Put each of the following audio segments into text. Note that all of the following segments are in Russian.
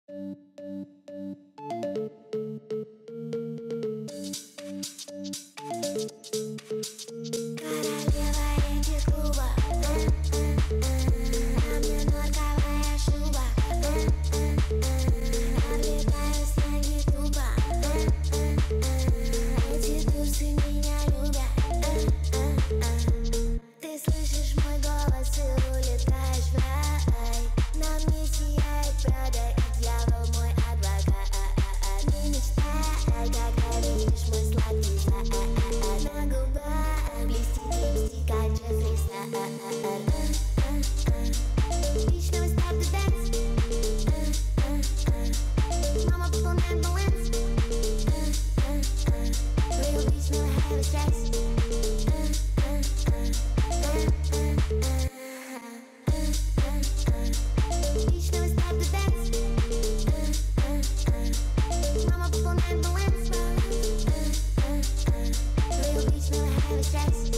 Королева этих клубов, на мне норковая шуба, влетаю с ноги тупо. Эти тусы меня любят. Ты слышишь мой голос и улетаешь в рай. На мне сияет Прада, и дьявол мой адвока-а-а-ат. Мечтай, когда видишь мой сладкий сияет. На губах блестит, как Jeffree Sta-a-a-ar. Личного старта дэнс. Мама пополняет баланс. Real bitch, no heavy stress. Личного старта дэнс. Мама пополняет баланс. Real bitch, no heavy stress.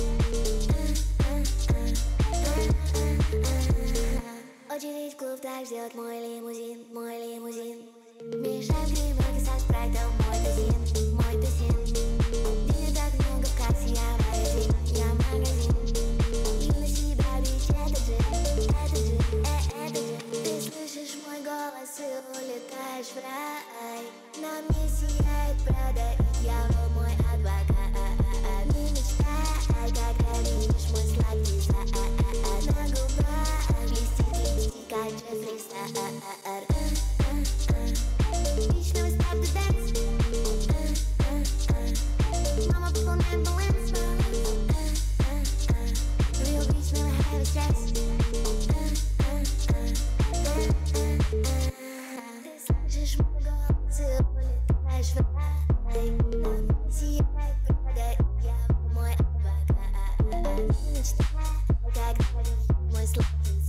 Очередь в клуб, так ждет мой лимузин, мой лимузин. Мешаем кремёнки со спрайтом, мой тусин, мой тусин. Денег так много в кассе, я магазин, я магазин. И на себя бить этот же, этот же, этот же. Ты слышишь мой голос и улетаешь в рай. На мне сияет Прада, и дьявол мой адвока-а-а-ат. Не мечтай, когда видишь мой сладкий сияет. На губах блестит, как Jeffree Sta-a-a-ar. Личного старта дэнс. Мама пополняет баланс. Real bitch, no heavy stress. Ты слышишь мой голос и улетаешь в рай. Сияет Прада, я мой адвокат. Мечтай, когда видишь мой сладкий